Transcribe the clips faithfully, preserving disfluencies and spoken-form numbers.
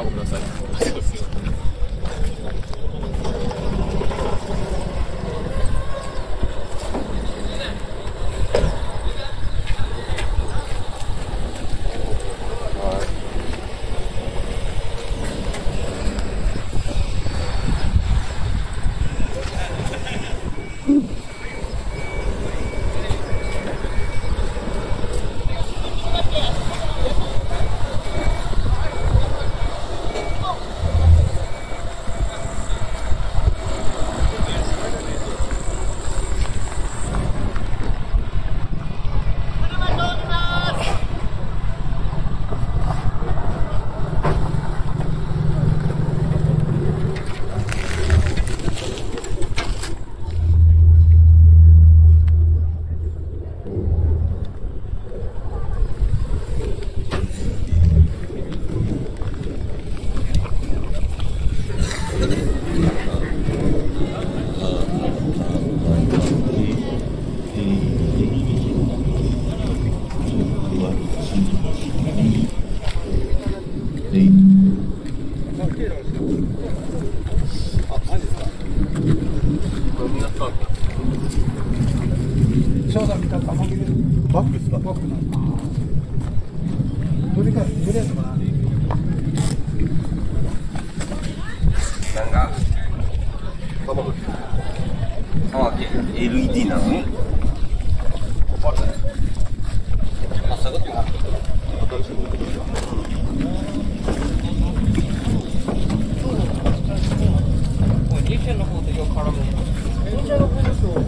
青ください。 バックですか？バックなの。どれかどれやったかな。 なんか卵あ、エルイーディー なのにまさかってなリチェの方でよく絡むリチェの方ですよ。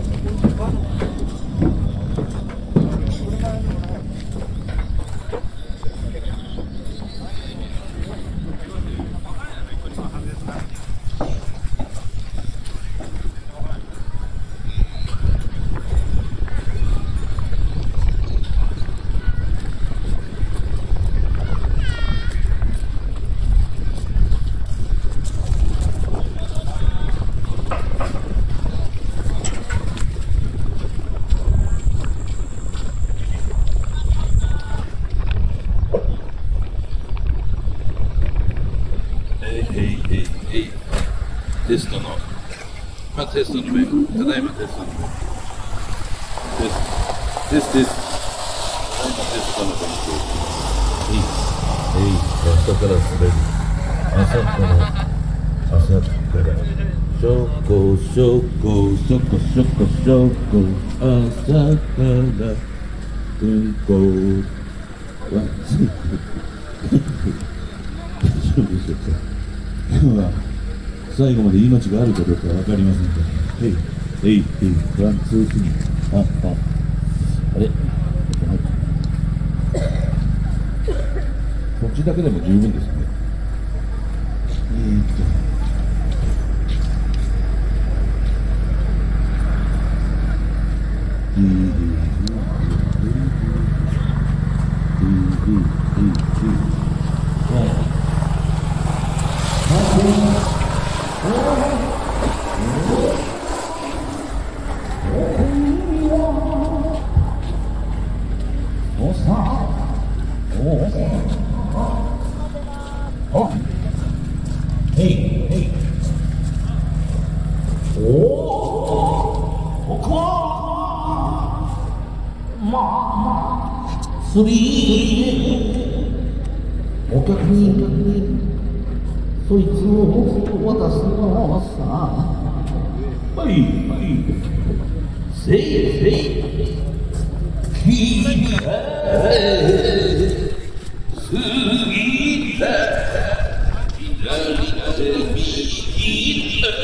テストの、まあ、テストの面、ただいまテストの面。テスト、テスト、テスト。ただいまテストの勉強。えい、えい、朝から滑る。朝から、朝から。しょこしょこ、しょこしょこしょこ、朝から、うんこ。ワン、ツー。大丈夫でしょうか。今日は最後まで命があるかどうかわかりませんから。へい、へい、へい、ワン、ツー、スリー。あ、あ、あれこっちだけでも十分ですね。えーっと。スリーお客にそいつを渡すのさ。はいはいせいせいきれいすぎた左手右手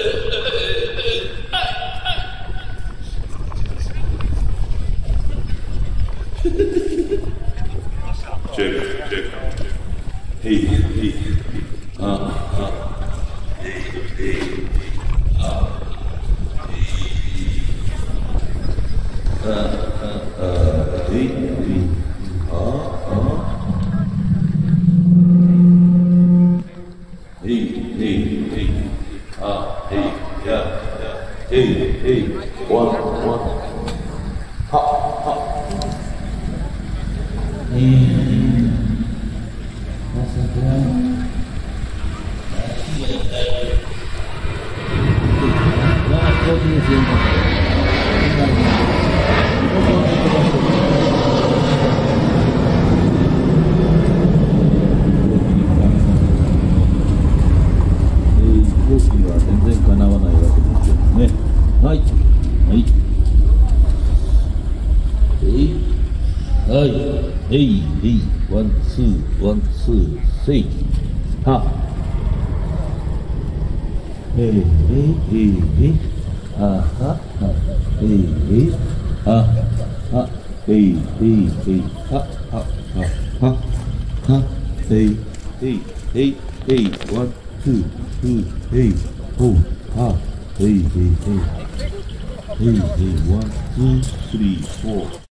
チェック、チェック。へい、へい。あ、あ。へい、へい。あ、へい。あ、あ、あ。へい、へい。あ、あ。へい、へい、へい。あ、へい、や、や。へい、へい。ワン、ワン。は、は。えー。 Hey, hey, one, two, one, two, three. Ha. Hey, hey, hey, hey. Ha, ha, ha. Hey, hey. Ha, ha. Hey, hey, hey. Ha, ha, ha, ha. Ha. Hey, hey, hey, hey. One, two, two, hey. Oh, ha. Hey, hey, hey. Hey, hey, one, two, three, four.